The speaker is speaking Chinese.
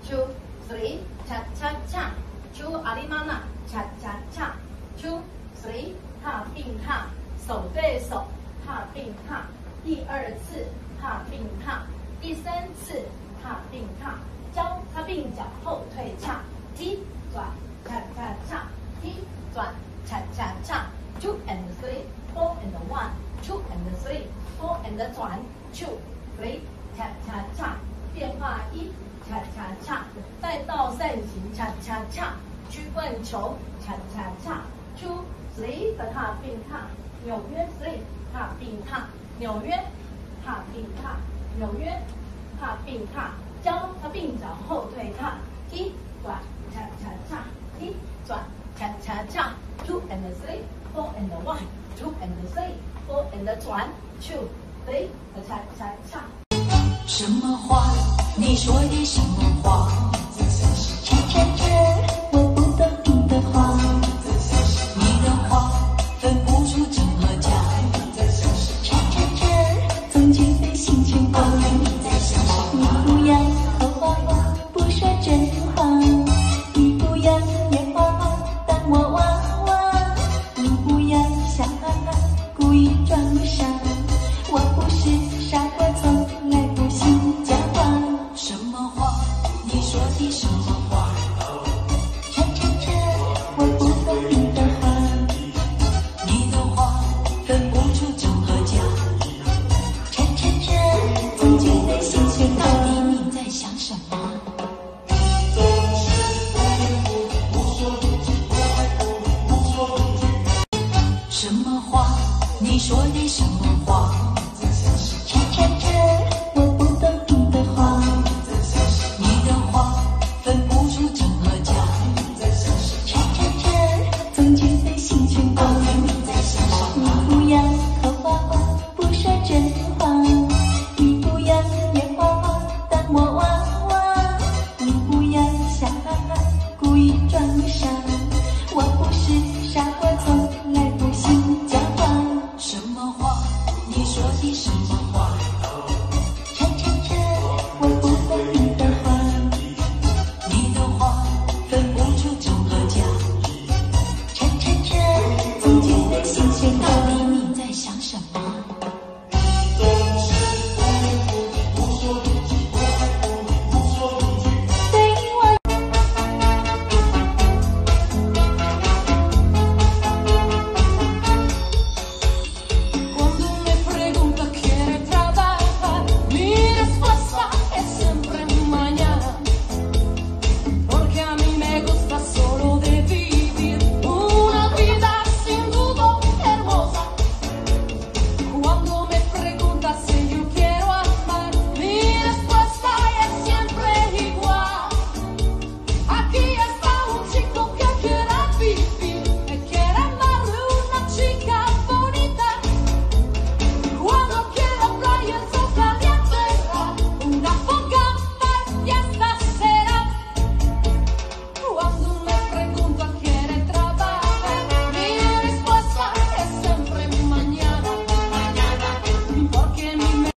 two three cha cha cha two 阿里玛娜 cha cha cha two three 踏并踏，手对手踏并踏，第二次踏并踏，第三次踏并踏，交叉并脚后退踏，踢转 cha cha cha 踢转 cha cha cha two and three four and one two and three four and 转 two three cha cha cha 变化一 cha cha cha 带到扇形 cha cha cha 曲棍球 cha cha cha two three 的踏并踏，纽约 three 踏并踏，纽约踏并踏，纽约踏并踏，交叉并脚后退踏，踢转 cha cha cha 踢转 cha cha cha two and three four and one two and three four and 转 two three 的 cha cha cha。 什么话？你说的什么话？恰恰恰，我不懂的话。你的话分不出真和假。恰恰恰，总觉得心情好。